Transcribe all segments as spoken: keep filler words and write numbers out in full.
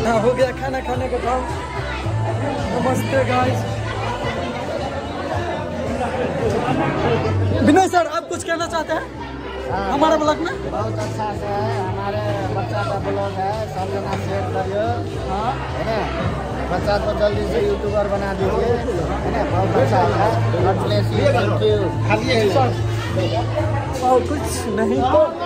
हाँ हो गया खाना खाने का टाइम। नमस्ते गाइस। विनय सर आप कुछ कहना चाहते हैं? हाँ, हमारे ब्लॉग में बहुत अच्छा से है, हमारे बच्चा का ब्लॉग है, सब जना शेयर करिए। हाँ है ना, बच्चा को जल्दी से यूट्यूबर बना दीजिए, है ना। बहुत अच्छा है, God bless you, thank you. और कुछ नहीं,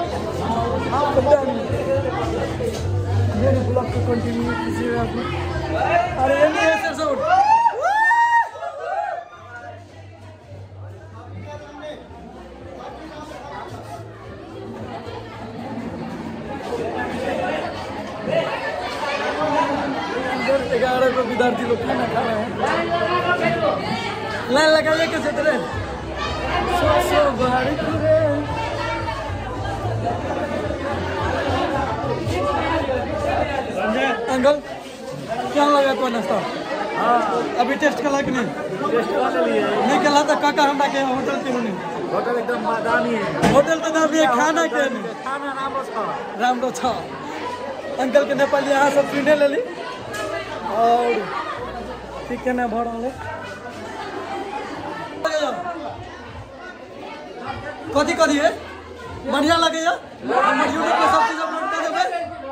मेरे ब्लॉग को कंटिन्यू कीजिए आप। अरे ये नहीं है सर सब ग्यारह को विद्यार्थी लोग खाना खा रहे हैं। लाइन लगाइए कैसे तेरे सो सो बारी अंकल क्या लगा तो नाश्ता? हाँ अभी टेस्ट करा कि नहीं? टेस्ट कर लिए नहीं कला तो काका हमरा के होटल क्यों नहीं? होटल एकदम दामी है, होटल तो दामी है, खाना के नहीं? खाना राम अच्छा राम तो अच्छा। अंकल के नेपाली यहाँ सब सुने ले ली और ठीक है ना भर वाले कथी कथी है बढ़िया लगे हमारे यूट्यूब पे सब चीज अपलोड कर देवे।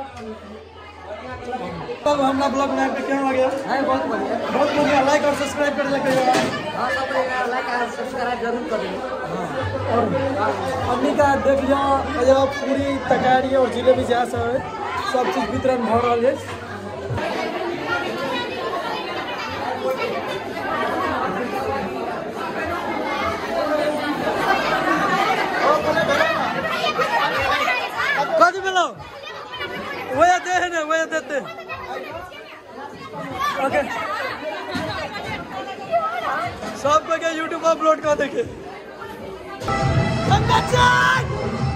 तब हमरा ब्लॉग में आपके क्या लगे? बहुत बढ़िया, बहुत बढ़िया। लाइक और सब्सक्राइब कर लेके लाइक और सब्सक्राइब जरूर करिए। और अपनी का देख लिया पूरी तकारी और जिलेबी जहाँ सब है सब चीज वितरण भ रहा है। कथी बोलो वो दे है ना वो देते ओके सब को यूट्यूब अपलोड कर देखे।